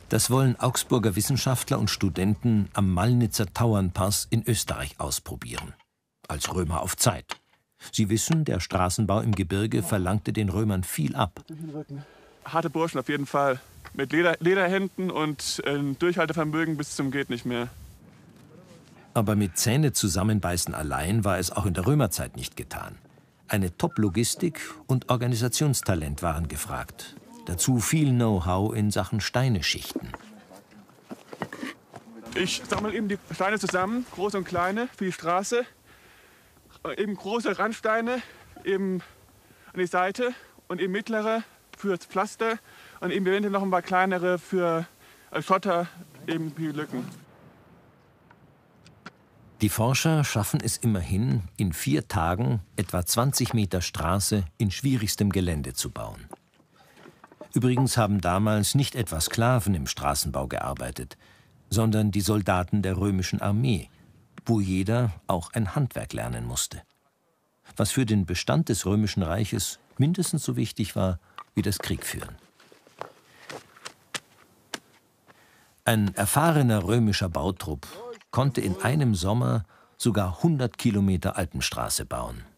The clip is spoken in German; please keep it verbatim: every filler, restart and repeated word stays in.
Das wollen Augsburger Wissenschaftler und Studenten am Malnitzer Tauernpass in Österreich ausprobieren. Als Römer auf Zeit. Sie wissen, der Straßenbau im Gebirge verlangte den Römern viel ab. Harte Burschen auf jeden Fall. Mit Leder, Lederhänden und ein Durchhaltevermögen bis zum geht nicht mehr. Aber mit Zähne zusammenbeißen allein war es auch in der Römerzeit nicht getan. Eine Top-Logistik und Organisationstalent waren gefragt. Dazu viel Know-how in Sachen Steine schichten. Ich sammle eben die Steine zusammen, große und kleine, für die Straße. Eben große Randsteine eben an die Seite und eben mittlere fürs Pflaster und eben eventuell noch ein paar kleinere für als Schotter, eben für die Lücken. Die Forscher schaffen es immerhin, in vier Tagen etwa zwanzig Meter Straße in schwierigstem Gelände zu bauen. Übrigens haben damals nicht etwa Sklaven im Straßenbau gearbeitet, sondern die Soldaten der römischen Armee, wo jeder auch ein Handwerk lernen musste. Was für den Bestand des Römischen Reiches mindestens so wichtig war wie das Kriegführen. Ein erfahrener römischer Bautrupp konnte in einem Sommer sogar hundert Kilometer Alpenstraße bauen.